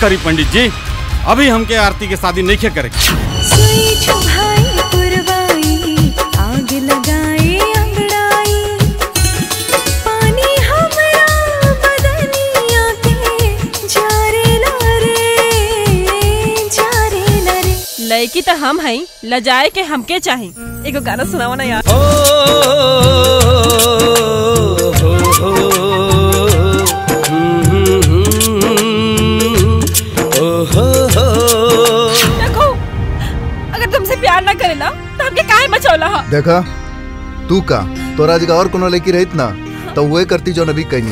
केसरी पंडित जी, अभी हमके आरती के शादी नहीं करेंगे। आग लगाए अंगड़ाई, पानी हमरा बदनिया के जारे रे। लड़की तो हम हैं, लजाए के हमके चाही। एगो गाना सुनावा ना यार। देखो, अगर तुमसे प्यार ना करेला तो हमके काहे मचौला हा? देखा तू का तोरा जगह और कोनो लड़की रहित ना तो वही करती जो नबी कहीं।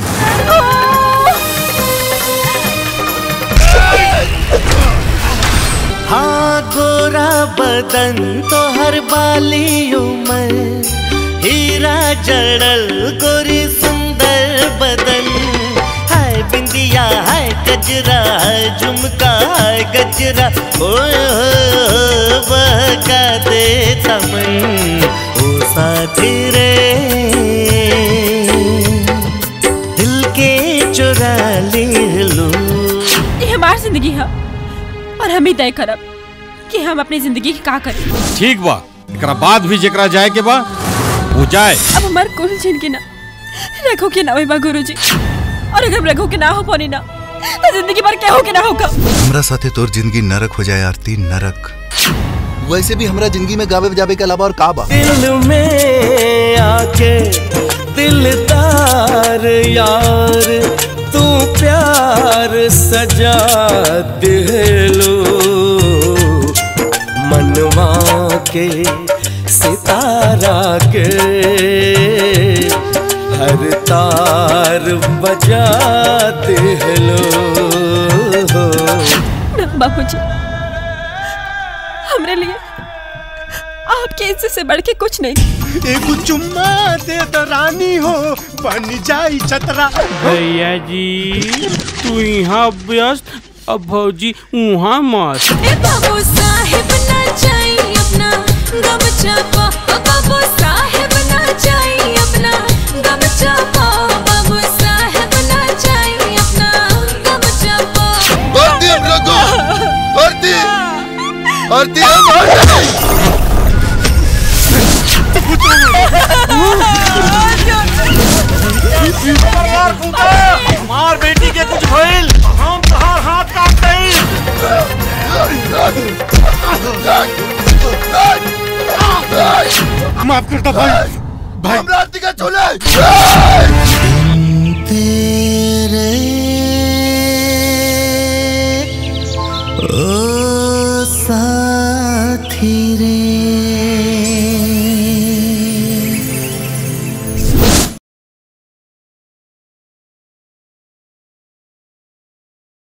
हाँ गोरा बदन तो हर बाली उमर, हीरा जड़ल गोरी सुंदर बदन, हाय बिंदिया हाय गजरा हाय झुमका हाय गजरा, ओ बहका दे तमन ओ साथी रे, दिल के चुरा ले लो। ये हमारी जिंदगी है और हम ही तय करब कि हम अपनी जिंदगी की का करें। ठीक बा, एकरा बाद भी जेकरा जाए के बा वो जाए। अब हमार कुल जिंदगी ना रखो के ना होई बा गुरुजी, और अगर रखो के ना हो पानी ना तो जिंदगी भर क्या हो के ना होगा। हमरा साथे तोर जिंदगी नरक हो जाए आरती, नरक। वैसे भी हमरा जिंदगी में गावे बजावे के अलावा और का बा। दिल में आके दिलदार यार तू प्यार सजा दिलो, मनवा के सितारा के हर तार बजा दिलो। बाबूजी, हमरे लिए आपके इज्जत से बढ़ के कुछ नहीं। एक चुम्मा दे तो रानी हो बन जाई छतरा। भैया जी तू यहाँ व्यस्त, अब भौजी वहाँ मस्त। बाबू साहेब ना चाहिए अपना गमछा पा, बाबू साहेब ना चाहिए अपना गमछा पा, बाबू साहेब ना चाहिए अपना गमछा पा। आरती हम लोगों, आरती आरती हम हमार बेटी के कुछ भइल, हम तहार हाथ काट गई। माफ करता भाई, भाई हम आरती का छोले। तेरे ओ साथी रे,